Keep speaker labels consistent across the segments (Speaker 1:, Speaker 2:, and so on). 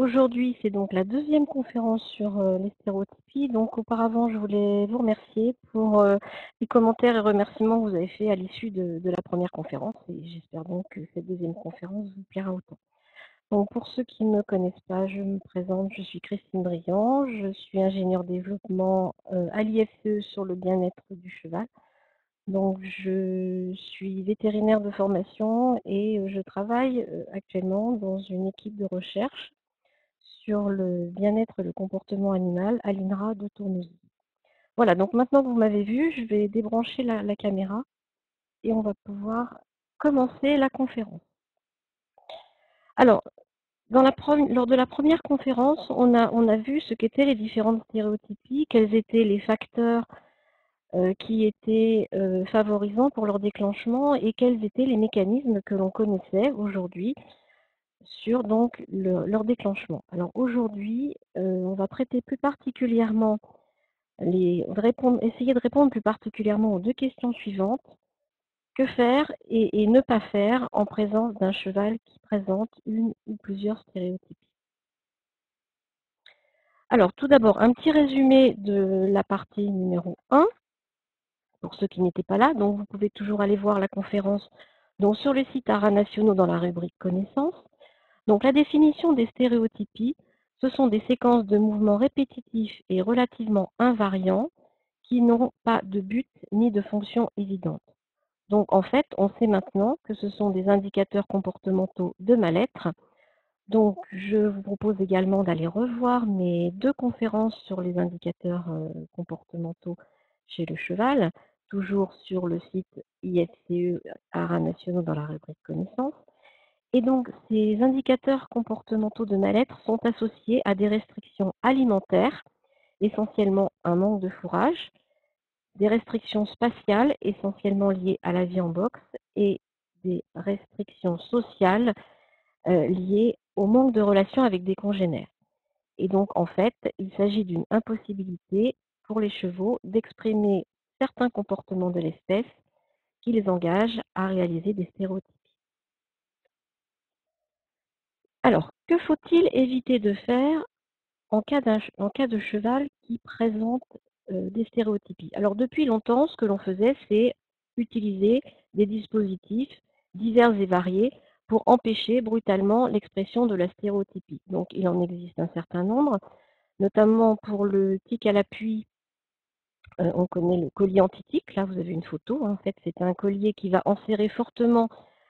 Speaker 1: aujourd'hui, c'est donc la deuxième conférence sur, les stéréotypies. Donc auparavant, je voulais vous remercier pour, les commentaires et remerciements que vous avez faits à l'issue de la première conférence et j'espère donc que cette deuxième conférence vous plaira autant. Donc pour ceux qui ne me connaissent pas, je me présente, je suis Christine Briand, je suis ingénieure développement, à l'IFCE sur le bien-être du cheval. Donc je suis vétérinaire de formation et je travaille, actuellement dans une équipe de recherche sur le bien-être et le comportement animal à l'INRA de Tournevis. Voilà, donc maintenant que vous m'avez vu, je vais débrancher la caméra et on va pouvoir commencer la conférence. Alors, lors de la première conférence, on a vu ce qu'étaient les différentes stéréotypies, quels étaient les facteurs qui étaient favorisants pour leur déclenchement et quels étaient les mécanismes que l'on connaissait aujourd'hui sur donc leur déclenchement. Alors aujourd'hui, on va traiter plus particulièrement essayer de répondre plus particulièrement aux deux questions suivantes. Que faire et ne pas faire en présence d'un cheval qui présente une ou plusieurs stéréotypies? Alors tout d'abord, un petit résumé de la partie numéro 1, pour ceux qui n'étaient pas là. Donc vous pouvez toujours aller voir la conférence donc, sur le site ARA Nationaux dans la rubrique connaissances. Donc la définition des stéréotypies, ce sont des séquences de mouvements répétitifs et relativement invariants qui n'ont pas de but ni de fonction évidente. Donc en fait, on sait maintenant que ce sont des indicateurs comportementaux de mal-être. Donc je vous propose également d'aller revoir mes deux conférences sur les indicateurs comportementaux chez le cheval, toujours sur le site IFCE ARA Nationaux dans la rubrique connaissances. Et donc, ces indicateurs comportementaux de mal-être sont associés à des restrictions alimentaires, essentiellement un manque de fourrage, des restrictions spatiales, essentiellement liées à la vie en boxe, et des restrictions sociales liées au manque de relations avec des congénères. Et donc, en fait, il s'agit d'une impossibilité pour les chevaux d'exprimer certains comportements de l'espèce qui les engagent à réaliser des stéréotypes. Alors, que faut-il éviter de faire en cas de cheval qui présente des stéréotypies? Alors depuis longtemps, ce que l'on faisait, c'est utiliser des dispositifs divers et variés pour empêcher brutalement l'expression de la stéréotypie. Donc il en existe un certain nombre, notamment pour le tic à l'appui, on connaît le collier anti-tic. Là, vous avez une photo. En fait, c'est un collier qui va enserrer fortement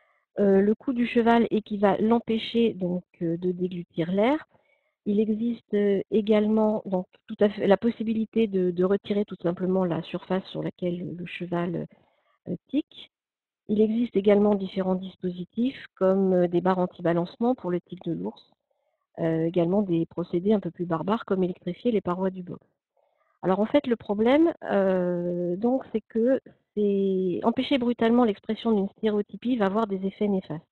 Speaker 1: le cou du cheval et qui va l'empêcher donc de déglutir l'air. Il existe également donc, tout à fait, la possibilité de retirer tout simplement la surface sur laquelle le cheval tique. Il existe également différents dispositifs comme des barres anti-balancement pour le tic de l'ours, également des procédés un peu plus barbares comme électrifier les parois du box. Alors en fait le problème donc c'est que empêcher brutalement l'expression d'une stéréotypie va avoir des effets néfastes.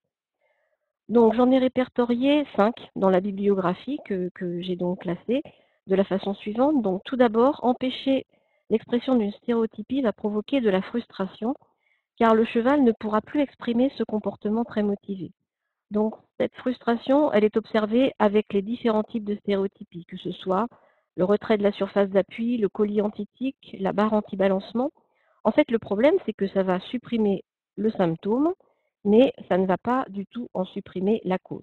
Speaker 1: Donc j'en ai répertorié 5 dans la bibliographie que j'ai donc classée de la façon suivante. Donc tout d'abord, empêcher l'expression d'une stéréotypie va provoquer de la frustration, car le cheval ne pourra plus exprimer ce comportement très motivé. Donc cette frustration, elle est observée avec les différents types de stéréotypies, que ce soit le retrait de la surface d'appui, le collier anti-tic, la barre anti-balancement. En fait, le problème, c'est que ça va supprimer le symptôme, mais ça ne va pas du tout en supprimer la cause.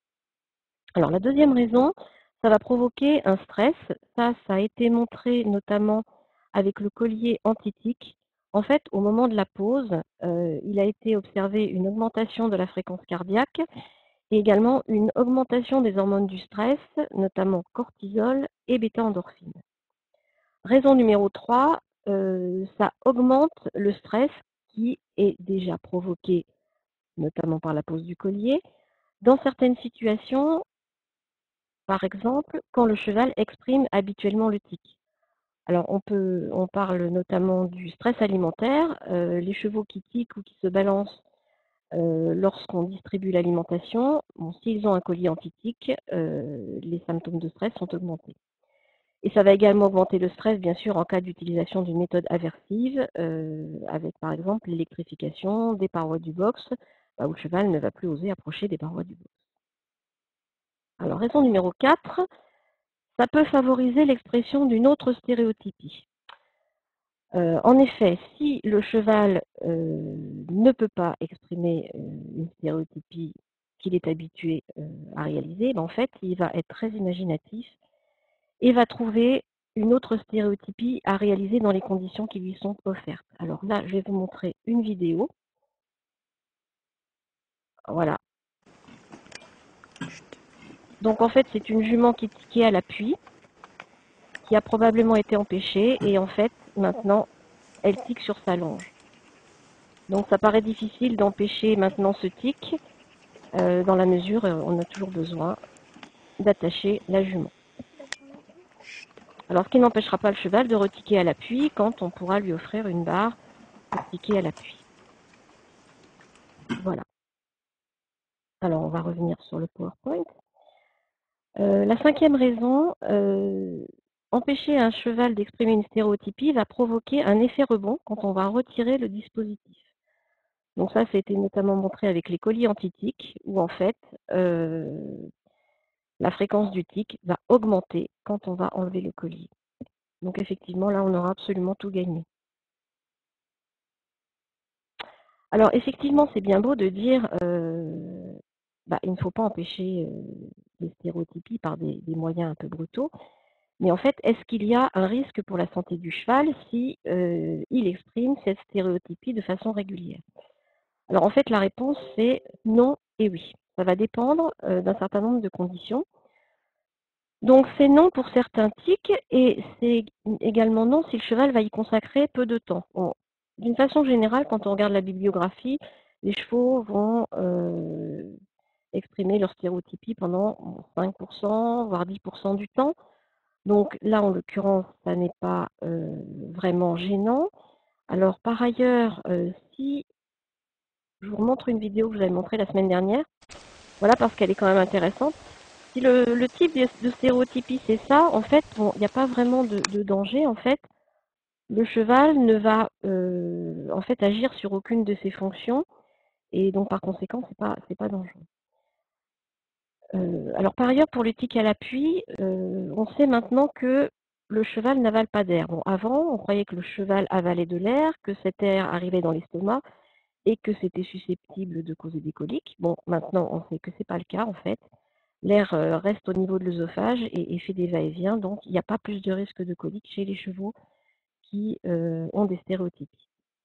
Speaker 1: Alors la deuxième raison, ça va provoquer un stress. Ça a été montré notamment avec le collier anti-tic. En fait, au moment de la pause, il a été observé une augmentation de la fréquence cardiaque et également une augmentation des hormones du stress, notamment cortisol et bêta-endorphine. Raison numéro 3, ça augmente le stress qui est déjà provoqué notamment par la pose du collier, dans certaines situations, par exemple, quand le cheval exprime habituellement le tic. Alors on parle notamment du stress alimentaire, les chevaux qui tiquent ou qui se balancent lorsqu'on distribue l'alimentation, bon, s'ils ont un collier anti-tic, les symptômes de stress sont augmentés. Et ça va également augmenter le stress, bien sûr, en cas d'utilisation d'une méthode aversive, avec par exemple l'électrification des parois du box, où le cheval ne va plus oser approcher des parois du box. Alors, raison numéro 4, ça peut favoriser l'expression d'une autre stéréotypie. En effet, si le cheval ne peut pas exprimer une stéréotypie qu'il est habitué à réaliser, ben en fait, il va être très imaginatif et va trouver une autre stéréotypie à réaliser dans les conditions qui lui sont offertes. Alors là, je vais vous montrer une vidéo. Voilà. Donc en fait, c'est une jument qui tiquait à l'appui, qui a probablement été empêchée, et en fait, maintenant, elle tique sur sa longe. Donc ça paraît difficile d'empêcher maintenant ce tic, dans la mesure où on a toujours besoin d'attacher la jument. Alors ce qui n'empêchera pas le cheval de retiquer à l'appui quand on pourra lui offrir une barre pour tiquer à l'appui. Voilà. Alors on va revenir sur le PowerPoint. La 5e raison, empêcher un cheval d'exprimer une stéréotypie va provoquer un effet rebond quand on va retirer le dispositif. Donc ça a été notamment montré avec les colliers anti-tic, où en fait, la fréquence du tic va augmenter quand on va enlever le collier. Donc effectivement, là, on aura absolument tout gagné. Alors effectivement, c'est bien beau de dire il ne faut pas empêcher les stéréotypies par des moyens un peu brutaux. Mais en fait, est-ce qu'il y a un risque pour la santé du cheval si il exprime cette stéréotypie de façon régulière? Alors en fait, la réponse c'est non et oui. Ça va dépendre d'un certain nombre de conditions. Donc c'est non pour certains tics et c'est également non si le cheval va y consacrer peu de temps. Bon, d'une façon générale, quand on regarde la bibliographie, les chevaux vont exprimer leur stéréotypie pendant 5%, voire 10% du temps. Donc là, en l'occurrence, ça n'est pas vraiment gênant. Alors par ailleurs, si je vous remontre une vidéo que je vous avais montrée la semaine dernière, voilà parce qu'elle est quand même intéressante. Si le type de stéréotypie c'est ça, en fait, bon, il n'y a pas vraiment de danger. En fait, le cheval ne va en fait agir sur aucune de ses fonctions et donc par conséquent, c'est pas dangereux. Alors par ailleurs, pour le tic à l'appui, on sait maintenant que le cheval n'avale pas d'air. Bon, avant, on croyait que le cheval avalait de l'air, que cet air arrivait dans l'estomac et que c'était susceptible de causer des coliques. Bon, maintenant, on sait que ce n'est pas le cas en fait. L'air reste au niveau de l'œsophage et fait des va-et-vient, donc il n'y a pas plus de risque de colique chez les chevaux qui ont des stéréotypies.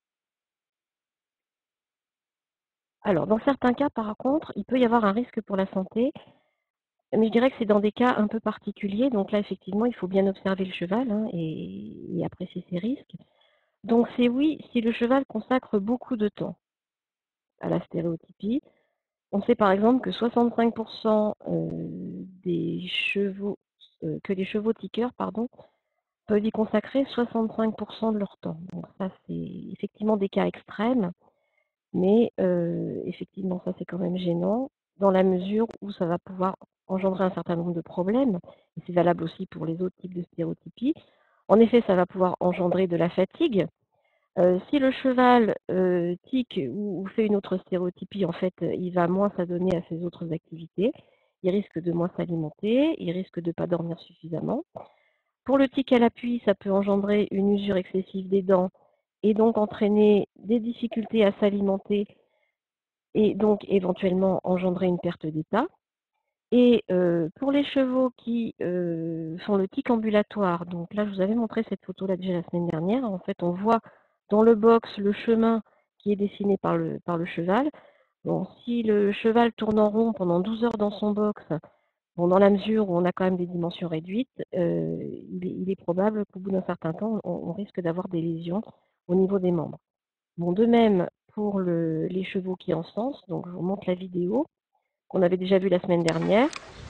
Speaker 1: Alors, dans certains cas, par contre, il peut y avoir un risque pour la santé, mais je dirais que c'est dans des cas un peu particuliers. Donc là, effectivement, il faut bien observer le cheval et apprécier ses risques. Donc c'est oui, si le cheval consacre beaucoup de temps à la stéréotypie. On sait par exemple que 65% des chevaux, que les chevaux tiqueurs, pardon, peuvent y consacrer 65% de leur temps. Donc ça, c'est effectivement des cas extrêmes, mais effectivement, ça c'est quand même gênant, dans la mesure où ça va pouvoir engendrer un certain nombre de problèmes, et c'est valable aussi pour les autres types de stéréotypies. En effet, ça va pouvoir engendrer de la fatigue. Si le cheval tique ou fait une autre stéréotypie, en fait, il va moins s'adonner à ses autres activités, il risque de moins s'alimenter, il risque de ne pas dormir suffisamment. Pour le tic à l'appui, ça peut engendrer une usure excessive des dents et donc entraîner des difficultés à s'alimenter et donc éventuellement engendrer une perte d'état. Et pour les chevaux qui font le tic ambulatoire, donc là je vous avais montré cette photo-là déjà la semaine dernière, en fait on voit dans le box le chemin qui est dessiné par le cheval. Bon, si le cheval tourne en rond pendant 12 heures dans son box, bon, dans la mesure où on a quand même des dimensions réduites, il est probable qu'au bout d'un certain temps, on risque d'avoir des lésions au niveau des membres. Bon, de même pour les chevaux qui encensent, donc je vous montre la vidéo qu'on avait déjà vue la semaine dernière.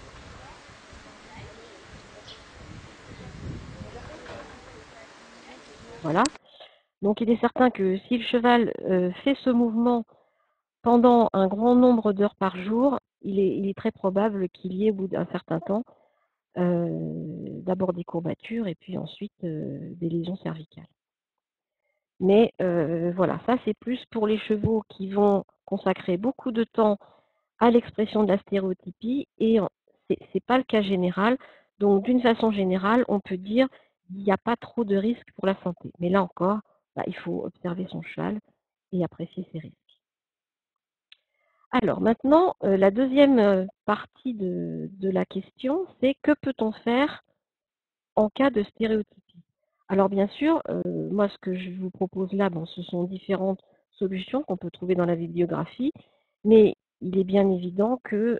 Speaker 1: Voilà. Donc il est certain que si le cheval fait ce mouvement pendant un grand nombre d'heures par jour, il est très probable qu'il y ait au bout d'un certain temps d'abord des courbatures et puis ensuite des lésions cervicales. Mais voilà, ça c'est plus pour les chevaux qui vont consacrer beaucoup de temps à l'expression de la stéréotypie et c'est pas le cas général. Donc, d'une façon générale, on peut dire qu'il n'y a pas trop de risques pour la santé. Mais là encore, il faut observer son cheval et apprécier ses risques. Alors maintenant, la deuxième partie de la question, c'est que peut-on faire en cas de stéréotypie? Alors bien sûr, moi ce que je vous propose là, ce sont différentes solutions qu'on peut trouver dans la bibliographie, mais il est bien évident que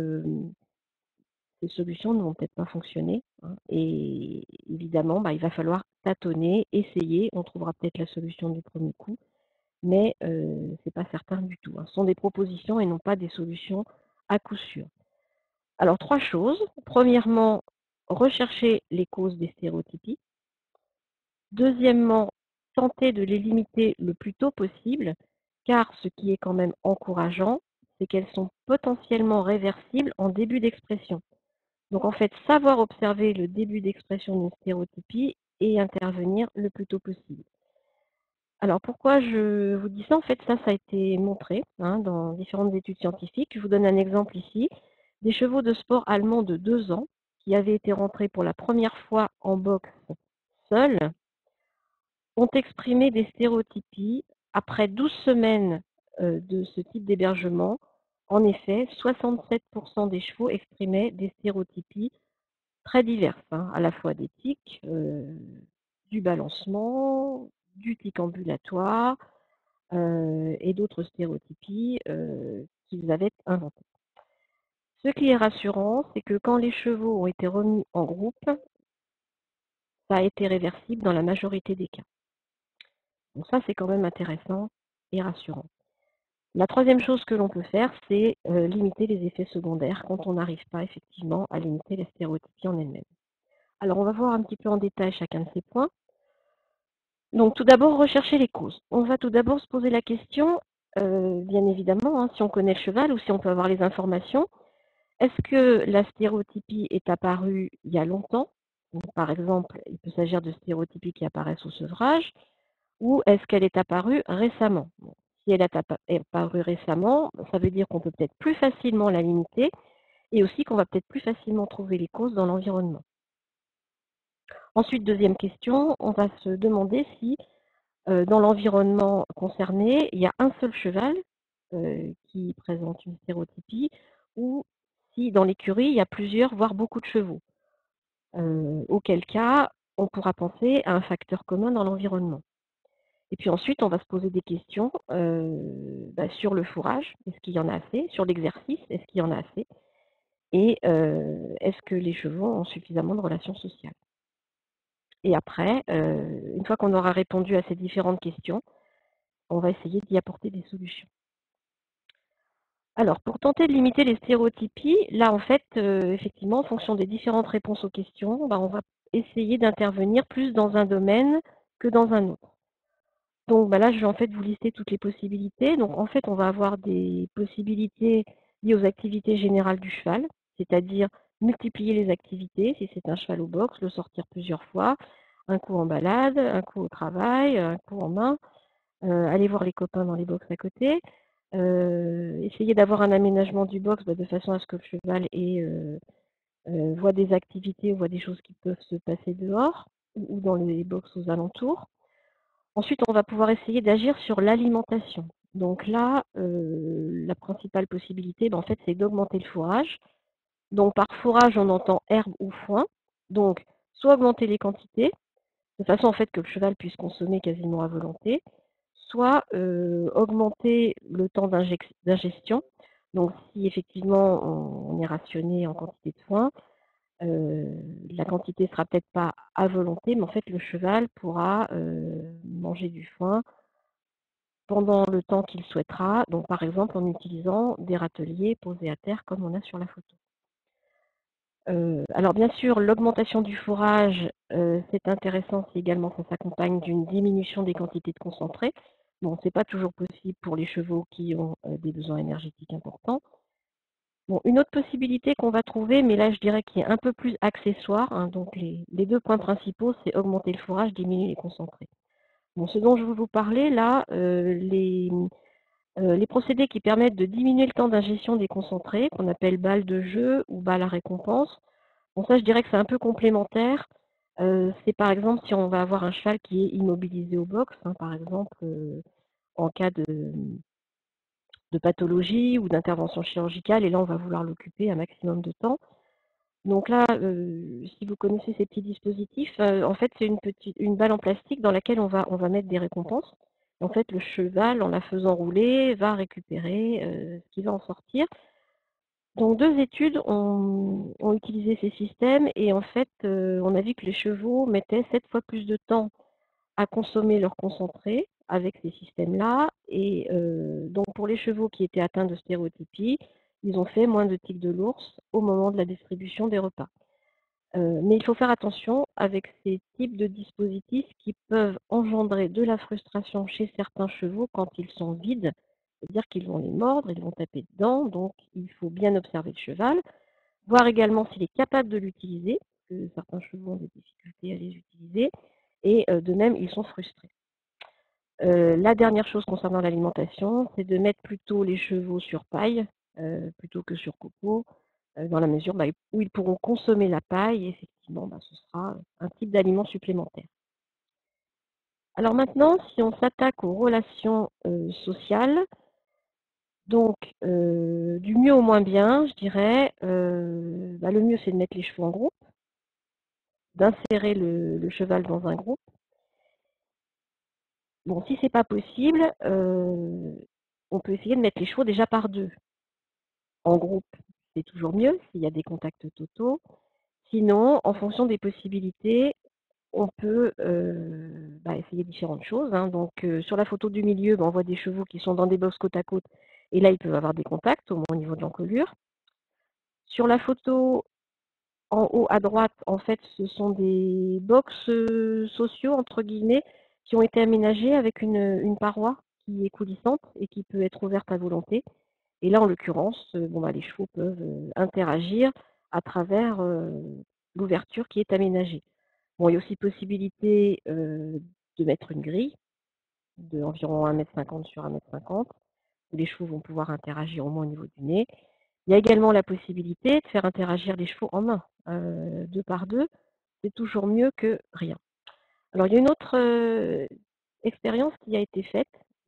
Speaker 1: ces solutions ne vont peut-être pas fonctionner, hein, et évidemment, il va falloir tâtonner, essayer, on trouvera peut-être la solution du premier coup, mais ce n'est pas certain du tout, hein. Ce sont des propositions et non pas des solutions à coup sûr. Alors 3 choses. Premièrement, rechercher les causes des stéréotypies. Deuxièmement, tenter de les limiter le plus tôt possible, car ce qui est quand même encourageant, c'est qu'elles sont potentiellement réversibles en début d'expression. Donc en fait, savoir observer le début d'expression d'une stéréotypie et intervenir le plus tôt possible. Alors pourquoi je vous dis ça? En fait, ça a été montré, hein, dans différentes études scientifiques. Je vous donne un exemple ici. Des chevaux de sport allemands de 2 ans qui avaient été rentrés pour la première fois en boxe seuls ont exprimé des stéréotypies après 12 semaines de ce type d'hébergement. En effet, 67% des chevaux exprimaient des stéréotypies très diverses, hein, à la fois des tics, du balancement, du tic ambulatoire et d'autres stéréotypies qu'ils avaient inventées. Ce qui est rassurant, c'est que quand les chevaux ont été remis en groupe, ça a été réversible dans la majorité des cas. Donc ça, c'est quand même intéressant et rassurant. La troisième chose que l'on peut faire, c'est limiter les effets secondaires quand on n'arrive pas effectivement à limiter les stéréotypies en elles-mêmes. Alors, on va voir un petit peu en détail chacun de ces points. Donc, tout d'abord, rechercher les causes. On va tout d'abord se poser la question, bien évidemment, hein, si on connaît le cheval ou si on peut avoir les informations, est-ce que la stéréotypie est apparue il y a longtemps? Donc, par exemple, il peut s'agir de stéréotypies qui apparaissent au sevrage, ou est-ce qu'elle est apparue récemment? Bon, si elle est apparue récemment, ça veut dire qu'on peut peut-être plus facilement la limiter et aussi qu'on va peut-être plus facilement trouver les causes dans l'environnement. Ensuite, deuxième question, on va se demander si dans l'environnement concerné, il y a un seul cheval qui présente une stéréotypie ou si dans l'écurie, il y a plusieurs, voire beaucoup de chevaux. Auquel cas, on pourra penser à un facteur commun dans l'environnement. Et puis ensuite, on va se poser des questions sur le fourrage, est-ce qu'il y en a assez? Sur l'exercice, est-ce qu'il y en a assez? Et est-ce que les chevaux ont suffisamment de relations sociales? Et après, une fois qu'on aura répondu à ces différentes questions, on va essayer d'y apporter des solutions. Alors, pour tenter de limiter les stéréotypies, là, en fait, effectivement, en fonction des différentes réponses aux questions, on va essayer d'intervenir plus dans un domaine que dans un autre. Donc là, je vais en fait vous lister toutes les possibilités. Donc en fait, on va avoir des possibilités liées aux activités générales du cheval, c'est-à-dire multiplier les activités, si c'est un cheval au box, le sortir plusieurs fois, un coup en balade, un coup au travail, un coup en main, aller voir les copains dans les box à côté, essayer d'avoir un aménagement du box de façon à ce que le cheval voit des activités, voit des choses qui peuvent se passer dehors ou dans les box aux alentours. Ensuite, on va pouvoir essayer d'agir sur l'alimentation. Donc là, la principale possibilité, en fait, c'est d'augmenter le fourrage. Donc par fourrage, on entend herbe ou foin. Donc, soit augmenter les quantités, de façon en fait que le cheval puisse consommer quasiment à volonté, soit augmenter le temps d'ingestion. Donc si effectivement on est rationné en quantité de foin, la quantité ne sera peut-être pas à volonté, mais en fait le cheval pourra manger du foin pendant le temps qu'il souhaitera, donc par exemple en utilisant des râteliers posés à terre comme on a sur la photo. Alors bien sûr, l'augmentation du fourrage, c'est intéressant si également ça s'accompagne d'une diminution des quantités de concentré. Bon, ce n'est pas toujours possible pour les chevaux qui ont des besoins énergétiques importants. Bon, une autre possibilité qu'on va trouver, mais là je dirais qu'il est un peu plus accessoire, hein, donc les 2 points principaux, c'est augmenter le fourrage, diminuer les concentrés. Bon, ce dont je veux vous parler là, Les procédés qui permettent de diminuer le temps d'ingestion des concentrés, qu'on appelle balles de jeu ou balles à récompense. Bon, ça, je dirais que c'est un peu complémentaire. C'est par exemple si on va avoir un cheval qui est immobilisé au box, hein, par exemple en cas de pathologie ou d'intervention chirurgicale, et là on va vouloir l'occuper un maximum de temps. Donc là, si vous connaissez ces petits dispositifs, en fait c'est une balle en plastique dans laquelle on va mettre des récompenses. En fait, le cheval, en la faisant rouler, va récupérer ce qui va en sortir. Donc 2 études ont utilisé ces systèmes et en fait, on a vu que les chevaux mettaient 7 fois plus de temps à consommer leur concentré avec ces systèmes-là et donc pour les chevaux qui étaient atteints de stéréotypie, ils ont fait moins de tiques de l'ours au moment de la distribution des repas. Mais il faut faire attention avec ces types de dispositifs qui peuvent engendrer de la frustration chez certains chevaux quand ils sont vides. C'est-à-dire qu'ils vont les mordre, ils vont taper dedans, donc il faut bien observer le cheval, voir également s'il est capable de l'utiliser, parce que certains chevaux ont des difficultés à les utiliser, et de même, ils sont frustrés. La dernière chose concernant l'alimentation, c'est de mettre plutôt les chevaux sur paille plutôt que sur copeaux, dans la mesure où ils pourront consommer la paille, et effectivement, ce sera un type d'aliment supplémentaire. Alors maintenant, si on s'attaque aux relations sociales, donc du mieux au moins bien, je dirais, le mieux c'est de mettre les chevaux en groupe, d'insérer le cheval dans un groupe. Bon, si c'est pas possible, on peut essayer de mettre les chevaux déjà par deux. En groupe, c'est toujours mieux s'il y a des contacts totaux. Sinon, en fonction des possibilités, on peut essayer différentes choses. Hein. Donc, sur la photo du milieu, on voit des chevaux qui sont dans des boxes côte à côte. Et là, ils peuvent avoir des contacts, au moins au niveau de l'encolure. Sur la photo en haut à droite, en fait, ce sont des box sociaux, entre guillemets, qui ont été aménagés avec une paroi qui est coulissante et qui peut être ouverte à volonté. Et là, en l'occurrence, les chevaux peuvent interagir à travers l'ouverture qui est aménagée. Bon, il y a aussi possibilité de mettre une grille d'environ 1,50 m sur 1,50 m, où les chevaux vont pouvoir interagir au moins au niveau du nez. Il y a également la possibilité de faire interagir les chevaux en main, deux par deux. C'est toujours mieux que rien. Alors, il y a une autre expérience qui a été faite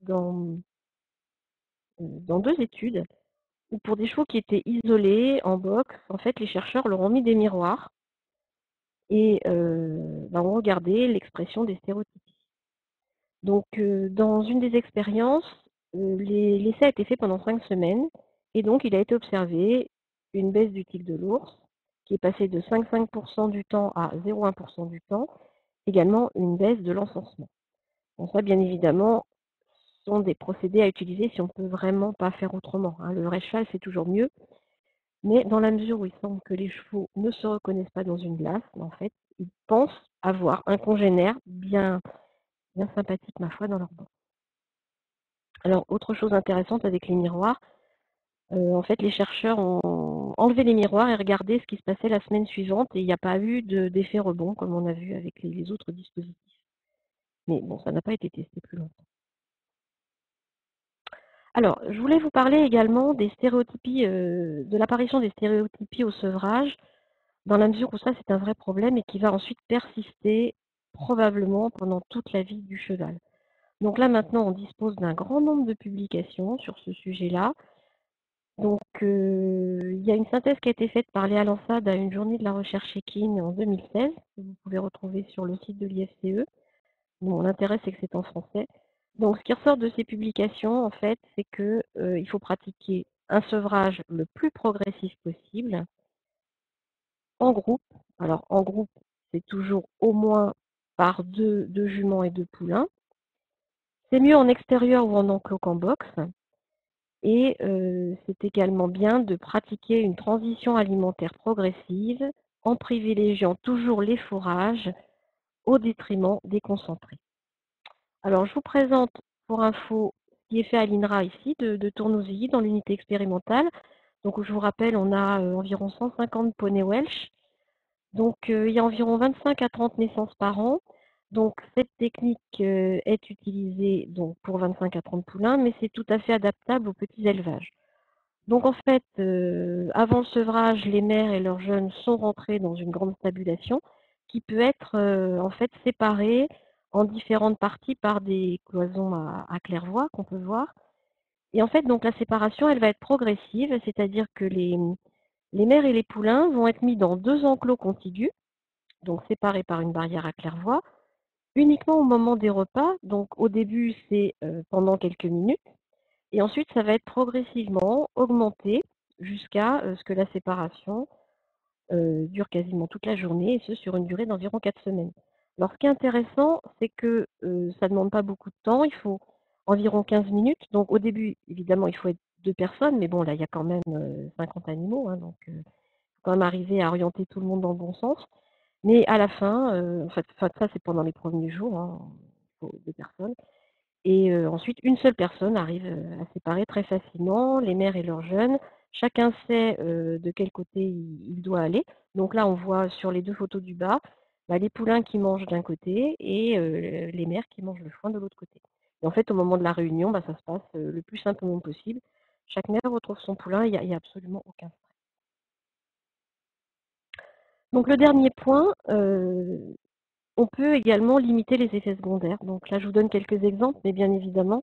Speaker 1: dans 2 études, où pour des chevaux qui étaient isolés en box, en fait, les chercheurs leur ont mis des miroirs et ont regardé l'expression des stéréotypies. Donc, dans une des expériences, l'essai a été fait pendant 5 semaines et donc il a été observé une baisse du tic de l'ours qui est passée de 5,5% du temps à 0,1% du temps, également une baisse de l'encensement. Bon, ça, bien évidemment, sont des procédés à utiliser si on ne peut vraiment pas faire autrement. Hein. Le vrai cheval, c'est toujours mieux. Mais dans la mesure où il semble que les chevaux ne se reconnaissent pas dans une glace, en fait, ils pensent avoir un congénère bien sympathique, ma foi, dans leur banc. Alors, autre chose intéressante avec les miroirs, en fait, les chercheurs ont enlevé les miroirs et regardé ce qui se passait la semaine suivante, et il n'y a pas eu d'effet rebond, comme on a vu avec les autres dispositifs. Mais bon, ça n'a pas été testé plus longtemps. Alors, je voulais vous parler également des stéréotypies, de l'apparition des stéréotypies au sevrage, dans la mesure où ça, c'est un vrai problème et qui va ensuite persister probablement pendant toute la vie du cheval. Donc là, maintenant, on dispose d'un grand nombre de publications sur ce sujet-là. Donc, il y a une synthèse qui a été faite par Léa Lansade à une journée de la recherche équine en 2016, que vous pouvez retrouver sur le site de l'IFCE. Bon, l'intérêt, c'est que c'est en français. Donc, ce qui ressort de ces publications, en fait, c'est qu'il faut pratiquer un sevrage le plus progressif possible, en groupe. Alors, en groupe, c'est toujours au moins par deux juments et 2 poulains. C'est mieux en extérieur ou en enclos qu'en box. Et c'est également bien de pratiquer une transition alimentaire progressive en privilégiant toujours les fourrages au détriment des concentrés. Alors, je vous présente pour info ce qui est fait à l'INRA ici, de Tournousilly, dans l'unité expérimentale. Donc, je vous rappelle, on a environ 150 poneys Welsh. Donc, il y a environ 25 à 30 naissances par an. Donc cette technique est utilisée donc, pour 25 à 30 poulains, mais c'est tout à fait adaptable aux petits élevages. Donc en fait, avant le sevrage, les mères et leurs jeunes sont rentrés dans une grande stabulation qui peut être en fait séparée en différentes parties par des cloisons à claire-voie qu'on peut voir. Et en fait, donc la séparation, elle va être progressive, c'est-à-dire que les mères et les poulains vont être mis dans 2 enclos contigus, donc séparés par une barrière à claire-voie, uniquement au moment des repas. Donc au début, c'est pendant quelques minutes. Et ensuite, ça va être progressivement augmenté jusqu'à ce que la séparation dure quasiment toute la journée, et ce sur une durée d'environ 4 semaines. Alors, ce qui est intéressant, c'est que ça ne demande pas beaucoup de temps, il faut environ 15 minutes. Donc, au début, évidemment, il faut être 2 personnes, mais bon, là, il y a quand même 50 animaux, hein, donc il faut quand même arriver à orienter tout le monde dans le bon sens. Mais à la fin, en fait, ça, c'est pendant les premiers jours, hein, il faut 2 personnes. Et ensuite, une seule personne arrive à séparer très facilement les mères et leurs jeunes. Chacun sait de quel côté il doit aller. Donc là, on voit sur les 2 photos du bas, bah, les poulains qui mangent d'un côté et les mères qui mangent le foin de l'autre côté. Et en fait, au moment de la réunion, bah, ça se passe le plus simplement possible. Chaque mère retrouve son poulain, il y a absolument aucun stress. Donc le dernier point, on peut également limiter les effets secondaires. Donc là, je vous donne quelques exemples, mais bien évidemment,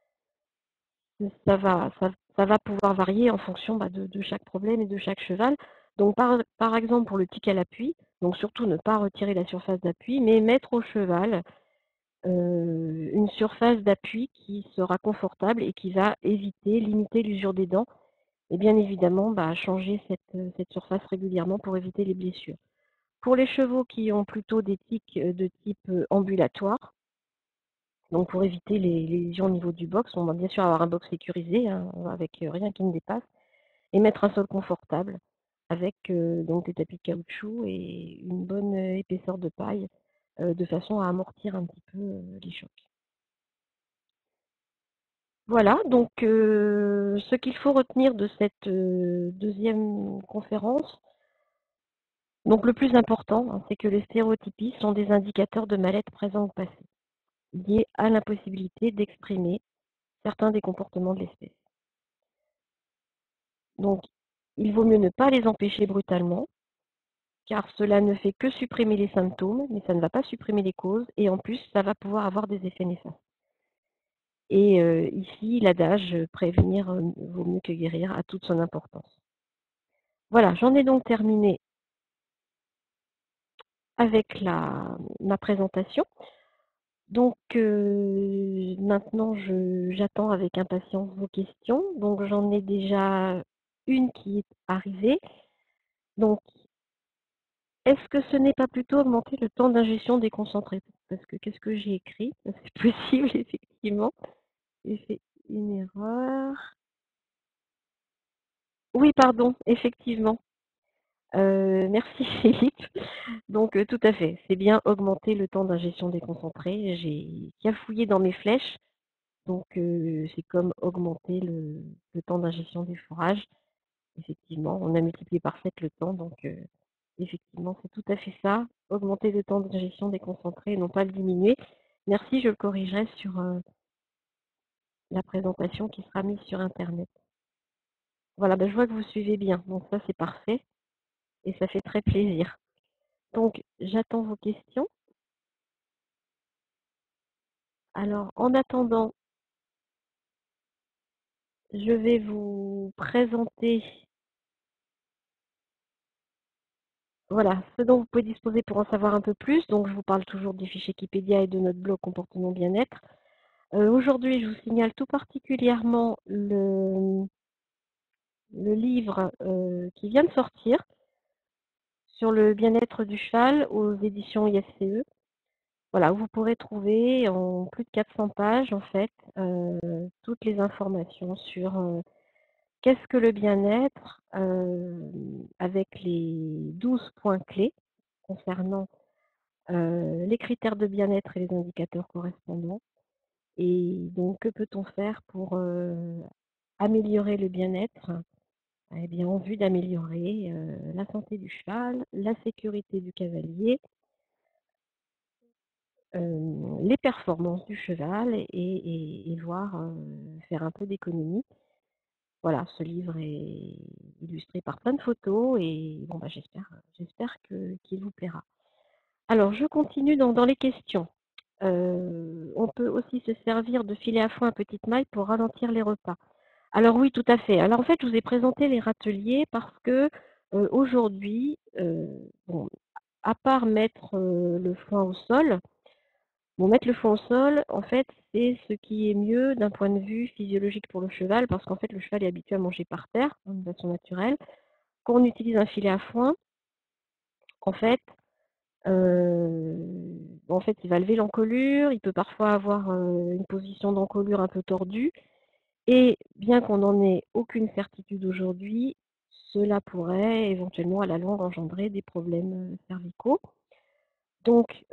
Speaker 1: ça va pouvoir varier en fonction de chaque problème et de chaque cheval. Donc par exemple pour le tic à l'appui, donc surtout ne pas retirer la surface d'appui, mais mettre au cheval une surface d'appui qui sera confortable et qui va éviter, limiter l'usure des dents. Et bien évidemment, changer cette surface régulièrement pour éviter les blessures. Pour les chevaux qui ont plutôt des tics de type ambulatoire, donc pour éviter les lésions au niveau du box, on va bien sûr avoir un box sécurisé, hein, avec rien qui ne dépasse, et mettre un sol confortable avec donc des tapis de caoutchouc et une bonne épaisseur de paille, de façon à amortir un petit peu les chocs. Voilà, donc ce qu'il faut retenir de cette deuxième conférence, donc le plus important, hein, c'est que les stéréotypies sont des indicateurs de mal-être présent ou passé, liés à l'impossibilité d'exprimer certains des comportements de l'espèce. Donc, il vaut mieux ne pas les empêcher brutalement, car cela ne fait que supprimer les symptômes, mais ça ne va pas supprimer les causes, et en plus, ça va pouvoir avoir des effets néfastes. Et ici, l'adage prévenir vaut mieux que guérir a toute son importance. Voilà, j'en ai donc terminé avec ma présentation. Donc maintenant, j'attends avec impatience vos questions. Donc j'en ai déjà une qui est arrivée. Donc, est-ce que ce n'est pas plutôt augmenter le temps d'ingestion des concentrés? Parce que qu'est-ce que j'ai écrit? C'est possible, effectivement. J'ai fait une erreur. Oui, pardon, effectivement. Merci Philippe. Donc tout à fait, c'est bien augmenter le temps d'ingestion des concentrés. J'ai cafouillé dans mes flèches, donc c'est comme augmenter le temps d'ingestion des fourrages. Effectivement, on a multiplié par 7 le temps, donc effectivement, c'est tout à fait ça. Augmenter le temps d'ingestion des concentrés et non pas le diminuer. Merci, je le corrigerai sur la présentation qui sera mise sur Internet. Voilà, je vois que vous suivez bien, donc ça c'est parfait et ça fait très plaisir. Donc, j'attends vos questions. Alors, en attendant, je vais vous présenter voilà, ce dont vous pouvez disposer pour en savoir un peu plus. Donc, je vous parle toujours du fichier Wikipédia et de notre blog Comportement Bien-être. Aujourd'hui, je vous signale tout particulièrement le livre qui vient de sortir sur le bien-être du cheval aux éditions IFCE. Voilà, où vous pourrez trouver en plus de 400 pages, en fait, toutes les informations sur qu'est-ce que le bien-être, avec les 12 points clés concernant les critères de bien-être et les indicateurs correspondants. Et donc, que peut-on faire pour améliorer le bien-être? Eh bien, en vue d'améliorer la santé du cheval, la sécurité du cavalier les performances du cheval et voir, faire un peu d'économie. Voilà, ce livre est illustré par plein de photos et bon, bah, j'espère qu'il vous plaira. Alors je continue dans les questions. On peut aussi se servir de filet à foin à petite maille pour ralentir les repas. Alors oui, tout à fait. Alors en fait, je vous ai présenté les râteliers parce que, aujourd'hui, bon, à part mettre, le foin au sol, bon, mettre le foin au sol, en fait, c'est ce qui est mieux d'un point de vue physiologique pour le cheval parce qu'en fait, le cheval est habitué à manger par terre, hein, de façon naturelle. Quand on utilise un filet à foin, en fait, il va lever l'encolure, il peut parfois avoir, une position d'encolure un peu tordue et bien qu'on n'en ait aucune certitude aujourd'hui, cela pourrait éventuellement à la longue engendrer des problèmes, cervicaux. Donc,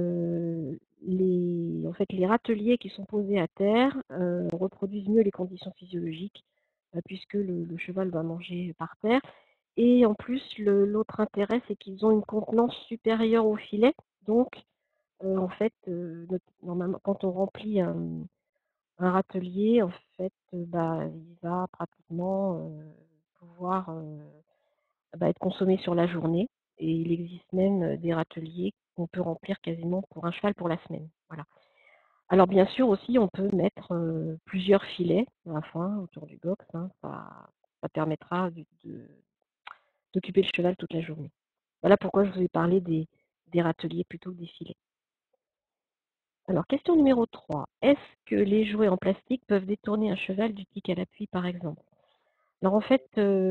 Speaker 1: les râteliers qui sont posés à terre, reproduisent mieux les conditions physiologiques, puisque le cheval va manger par terre et en plus l'autre intérêt, c'est qu'ils ont une contenance supérieure au filet. Donc, en fait, normalement quand on remplit un râtelier, en fait, bah, il va pratiquement, pouvoir, être consommé sur la journée et il existe même, des râteliers qu'on peut remplir quasiment pour un cheval pour la semaine, voilà. Alors bien sûr aussi, on peut mettre, plusieurs filets à foin autour du box, hein, ça permettra d'occuper le cheval toute la journée. Voilà pourquoi je vous ai parlé des râteliers plutôt que des filets. Alors question numéro 3. Est-ce que les jouets en plastique peuvent détourner un cheval du tic à l'appui par exemple? Alors en fait,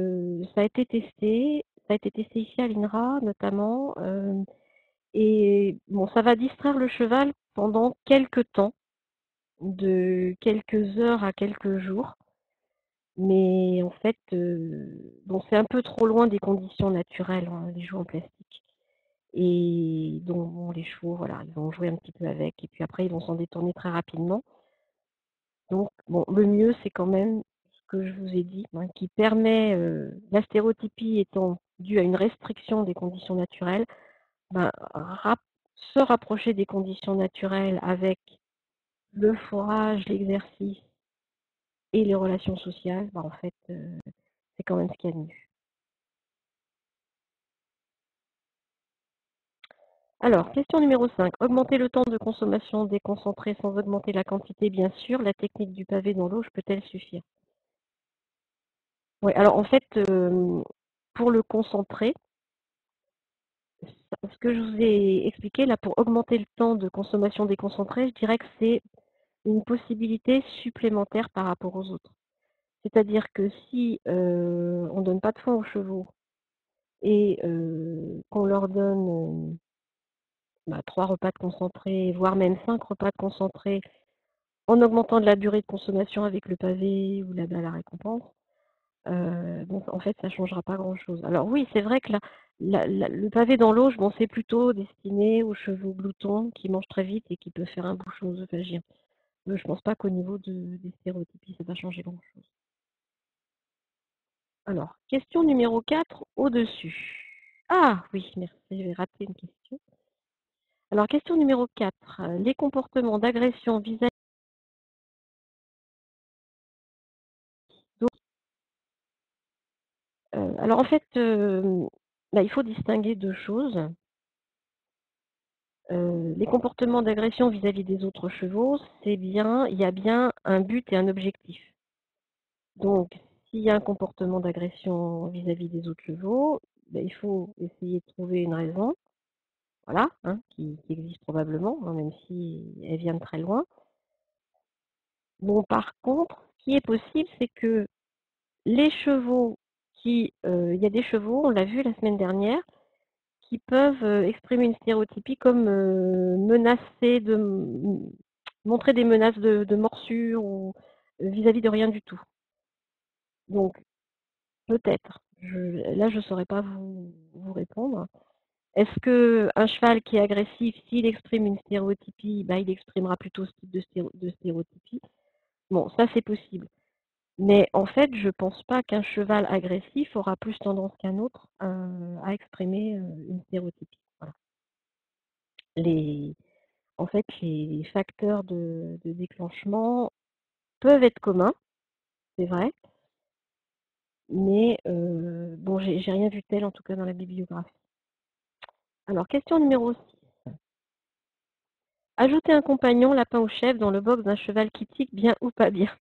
Speaker 1: ça a été testé ici à l'INRA notamment, et bon, ça va distraire le cheval pendant quelques temps, de quelques heures à quelques jours. Mais en fait, bon, c'est un peu trop loin des conditions naturelles, hein, les jouets en plastique. Et donc bon, les chevaux, voilà, ils vont jouer un petit peu avec et puis après ils vont s'en détourner très rapidement. Donc bon, le mieux, c'est quand même ce que je vous ai dit, hein, qui permet, la stéréotypie étant due à une restriction des conditions naturelles, ben, se rapprocher des conditions naturelles avec le forage, l'exercice et les relations sociales, ben, en fait, c'est quand même ce qu'il y a de mieux. Alors, question numéro 5. Augmenter le temps de consommation déconcentré sans augmenter la quantité, bien sûr. La technique du pavé dans l'eau peut-elle suffire? Oui, alors en fait, pour le concentré, ce que je vous ai expliqué là, pour augmenter le temps de consommation déconcentré, je dirais que c'est une possibilité supplémentaire par rapport aux autres. C'est-à-dire que si on ne donne pas de foin aux chevaux et qu'on leur donne 3 repas de concentré, voire même 5 repas de concentré, en augmentant de la durée de consommation avec le pavé ou la balle à récompense, bon, en fait, ça ne changera pas grand-chose. Alors oui, c'est vrai que le pavé dans l'eau, bon, c'est plutôt destiné aux chevaux gloutons qui mangent très vite et qui peuvent faire un bouchon œsophagien. Je ne pense pas qu'au niveau des stéréotypies, ça va changer grand-chose. Alors, question numéro 4, au-dessus. Ah oui, merci, j'ai raté une question. Alors, question numéro 4, les comportements d'agression vis-à-vis d'autres. Alors en fait, il faut distinguer 2 choses. Les comportements d'agression vis-à-vis des autres chevaux, il y a bien un but et un objectif. Donc, s'il y a un comportement d'agression vis-à-vis des autres chevaux, il faut essayer de trouver une raison, voilà, hein, qui existe probablement, hein, même si elle vient de très loin. Bon, par contre, ce qui est possible, c'est que les chevaux il y a des chevaux, on l'a vu la semaine dernière, qui peuvent exprimer une stéréotypie comme menacer montrer des menaces de morsure ou vis-à-vis de rien du tout. Donc, peut-être. Là, je ne saurais pas vous répondre. Est-ce qu'un cheval qui est agressif, s'il exprime une stéréotypie, il exprimera plutôt ce type de stéréotypie? Bon, ça c'est possible. Mais en fait, je ne pense pas qu'un cheval agressif aura plus tendance qu'un autre à exprimer une stéréotypie. Voilà. en fait, les facteurs de déclenchement peuvent être communs, c'est vrai, mais bon, j'ai rien vu tel, en tout cas, dans la bibliographie. Alors, question numéro 6. Ajouter un compagnon, lapin ou chèvre dans le box d'un cheval qui tique, bien ou pas bien?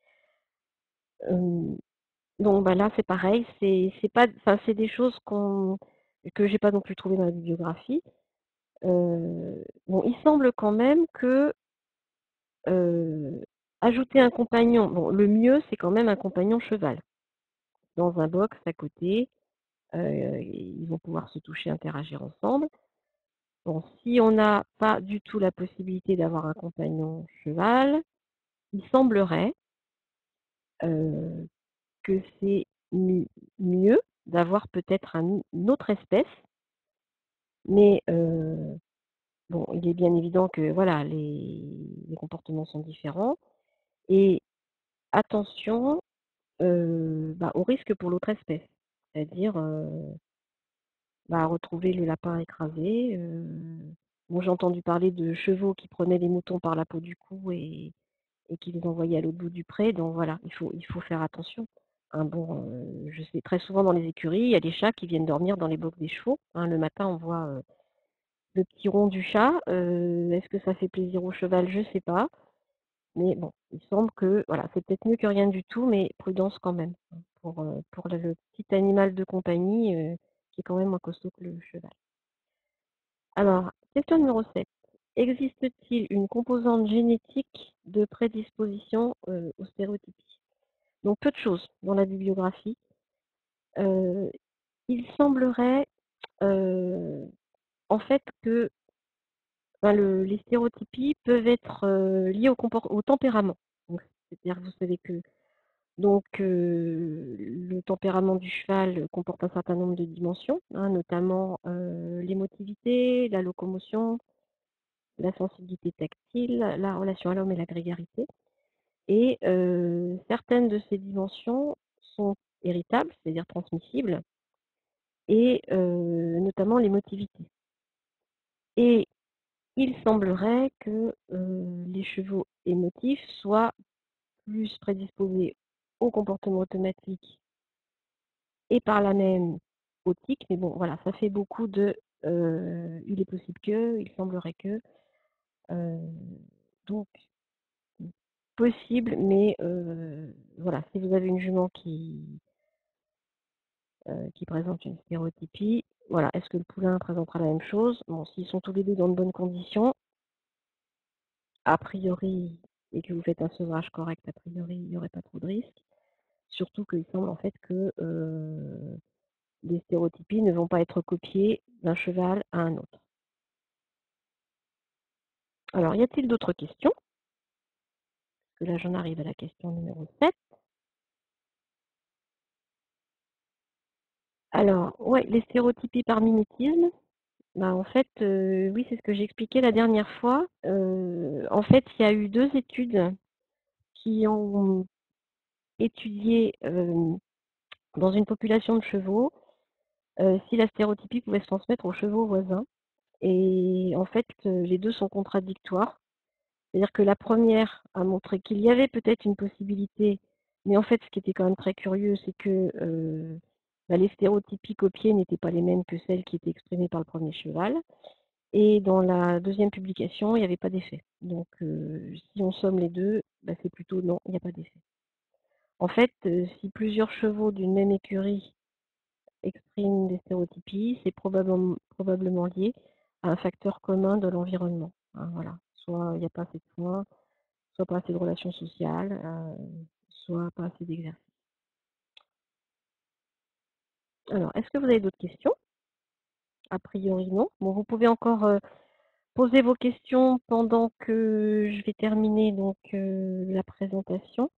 Speaker 1: Donc bah, là, c'est pareil, c'est pas, enfin, c'est des choses que j'ai pas non plus trouvées dans la bibliographie. Bon, il semble quand même que ajouter un compagnon, bon, le mieux, c'est quand même un compagnon cheval. Dans un box à côté, ils vont pouvoir se toucher, interagir ensemble. Bon, si on n'a pas du tout la possibilité d'avoir un compagnon cheval, il semblerait que c'est mieux d'avoir peut-être une autre espèce, mais bon, il est bien évident que voilà, les comportements sont différents. Et attention, bah, au risque pour l'autre espèce, c'est-à-dire bah, retrouver le lapin écrasé. Bon, j'ai entendu parler de chevaux qui prenaient les moutons par la peau du cou et qui les envoyaient à l'autre bout du pré. Donc voilà, il faut faire attention. Hein, bon, je sais, très souvent dans les écuries, il y a des chats qui viennent dormir dans les bocs des chevaux. Hein, le matin, on voit le petit rond du chat. Est-ce que ça fait plaisir au cheval? Je ne sais pas. Mais bon, il semble que voilà, c'est peut-être mieux que rien du tout, mais prudence quand même, hein, pour le petit animal de compagnie qui est quand même moins costaud que le cheval. Alors, question numéro 7. Existe-t-il une composante génétique de prédisposition aux stéréotypies? Donc peu de choses dans la bibliographie. Il semblerait en fait que ben, les stéréotypies peuvent être liées au tempérament. C'est-à-dire, vous savez que donc le tempérament du cheval comporte un certain nombre de dimensions, hein, notamment l'émotivité, la locomotion, la sensibilité tactile, la relation à l'homme et la grégarité. Et certaines de ces dimensions sont héritables, c'est-à-dire transmissibles, et notamment l'émotivité. Et il semblerait que les chevaux émotifs soient plus prédisposés au comportement automatique et par là même au tic, mais bon, voilà, ça fait beaucoup de il est possible que, il semblerait que, euh, donc possible, mais voilà, si vous avez une jument qui présente une stéréotypie, voilà, est-ce que le poulain présentera la même chose? Bon, s'ils sont tous les deux dans de bonnes conditions, a priori, et que vous faites un sevrage correct, a priori, il n'y aurait pas trop de risques. Surtout qu'il semble en fait que les stéréotypies ne vont pas être copiées d'un cheval à un autre. Alors, y a-t-il d'autres questions? Parce que là, j'en arrive à la question numéro 7. Alors, ouais, les stéréotypies par mimétisme. Bah, en fait, oui, c'est ce que j'ai expliqué la dernière fois. En fait, il y a eu 2 études qui ont étudié dans une population de chevaux si la stéréotypie pouvait se transmettre aux chevaux voisins. Et en fait, les 2 sont contradictoires. C'est-à-dire que la première a montré qu'il y avait peut-être une possibilité, mais en fait, ce qui était quand même très curieux, c'est que bah, les stéréotypies copiées n'étaient pas les mêmes que celles qui étaient exprimées par le premier cheval. Et dans la deuxième publication, il n'y avait pas d'effet. Donc, si on somme les deux, bah, c'est plutôt non, il n'y a pas d'effet. En fait, si plusieurs chevaux d'une même écurie expriment des stéréotypies, c'est probablement lié à un facteur commun de l'environnement. Hein, voilà. Soit il n'y a pas assez de soins, soit pas assez de relations sociales, soit pas assez d'exercice. Alors, est-ce que vous avez d'autres questions? A priori, non. Bon, vous pouvez encore poser vos questions pendant que je vais terminer donc la présentation.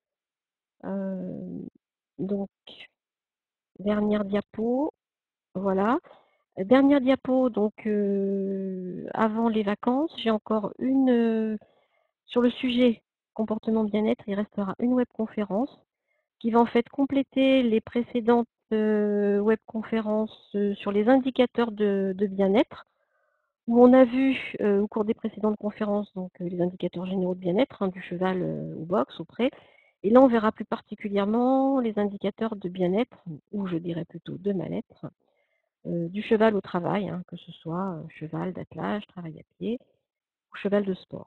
Speaker 1: Donc, dernière diapo, voilà. Dernière diapo, donc avant les vacances, j'ai encore une sur le sujet comportement bien-être, il restera une webconférence qui va en fait compléter les précédentes webconférences sur les indicateurs de bien-être. où on a vu au cours des précédentes conférences donc, les indicateurs généraux de bien-être, hein, du cheval au box, au pré. Et là, on verra plus particulièrement les indicateurs de bien-être, ou je dirais plutôt de mal-être, du cheval au travail, hein, que ce soit cheval d'attelage, travail à pied, ou cheval de sport.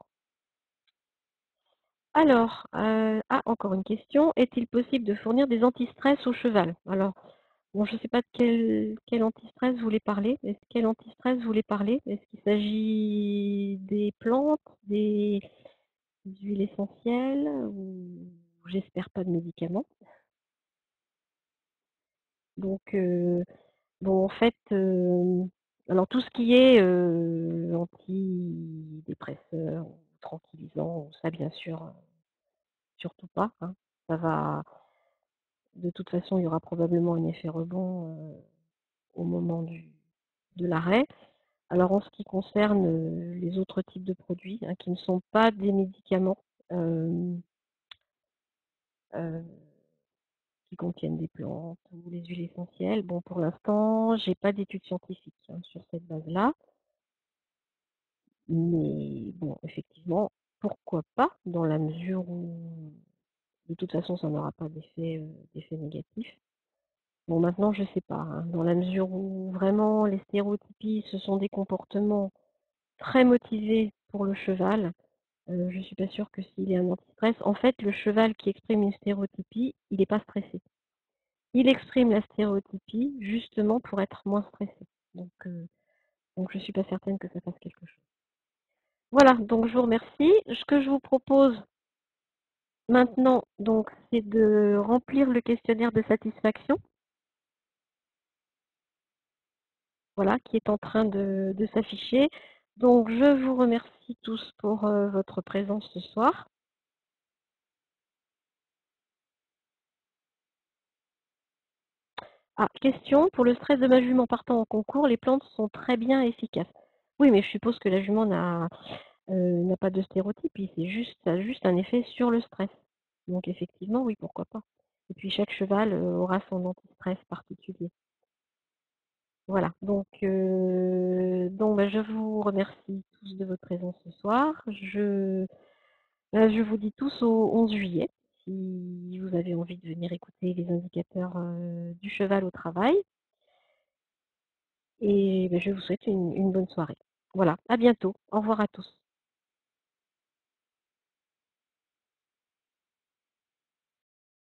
Speaker 1: Alors, encore une question. Est-il possible de fournir des antistress au cheval? Alors, bon, je ne sais pas de quel antistress vous voulez parler. Quel antistress vous voulez parler? Est-ce qu'il s'agit des plantes, des huiles essentielles ou j'espère pas de médicaments? Donc, bon, en fait, alors tout ce qui est antidépresseurs, tranquillisants, ça bien sûr, surtout pas, hein. Ça va, de toute façon, il y aura probablement un effet rebond au moment de l'arrêt. Alors en ce qui concerne les autres types de produits, hein, qui ne sont pas des médicaments, euh, euh, qui contiennent des plantes ou les huiles essentielles, bon pour l'instant, j'ai pas d'études scientifiques, hein, sur cette base-là. Mais bon, effectivement, pourquoi pas, dans la mesure où de toute façon ça n'aura pas d'effet négatif. Bon maintenant je sais pas, hein, dans la mesure où vraiment les stéréotypies, ce sont des comportements très motivés pour le cheval, je suis pas sûre que s'il est un anti-stress. En fait, le cheval qui exprime une stéréotypie, il n'est pas stressé. Il exprime la stéréotypie justement pour être moins stressé. Donc je suis pas certaine que ça fasse quelque chose. Voilà, donc je vous remercie. Ce que je vous propose maintenant, donc, c'est de remplir le questionnaire de satisfaction, voilà, qui est en train de s'afficher. Donc je vous remercie tous pour votre présence ce soir. Ah, question, pour le stress de ma jument partant en concours, les plantes sont très bien efficaces. Oui, mais je suppose que la jument n'a pas de stéréotype, ça a juste un effet sur le stress. Donc effectivement, oui, pourquoi pas. Et puis chaque cheval aura son anti-stress particulier. Voilà, donc bah, je vous remercie tous de votre présence ce soir. Je vous dis tous au 11 juillet, si vous avez envie de venir écouter les indicateurs du cheval au travail. Et bah, je vous souhaite une bonne soirée. Voilà, à bientôt. Au revoir à tous.